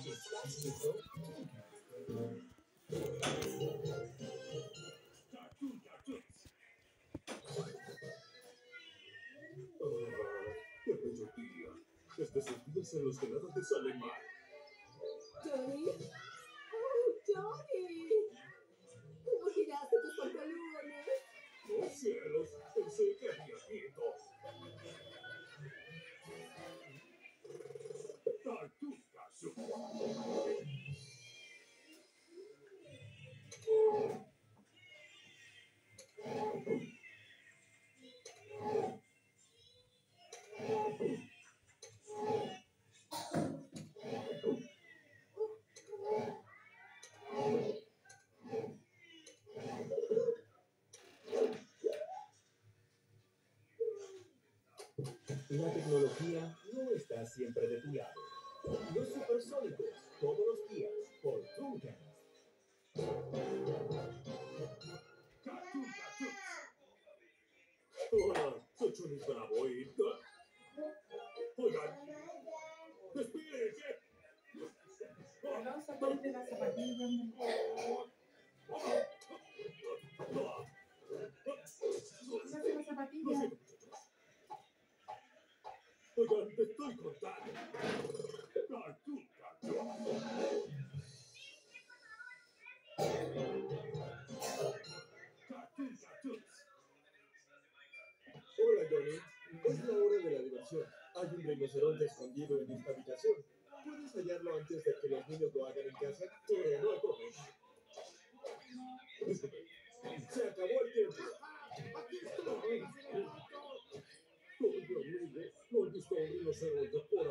¡Qué bello día! Desde esos días en los que nada te sale mal. ¿Johnny? ¡Oh, Johnny! ¿Cómo tiraste tus pantalones? ¡Oh, cielos! Pensé que había quieto. ¡Tartuca, su! La tecnología no está siempre de tu lado. Los supersónicos, todos los días, por Truncast. Hola, soy Johnny Bravo y... Oigan, ¡espérense! Vamos a ponerte la zapatilla. Quítate la zapatilla. Oigan, te estoy contando. Hola, Johnny. Es la hora de la diversión. Hay un rinoceronte escondido en esta habitación. ¿Puedes hallarlo antes de que los niños lo hagan en casa? No corres. Se acabó el tiempo. ¡Aquí estoy! ¡Oye, amigo! ¿No has visto a un rinoceronte por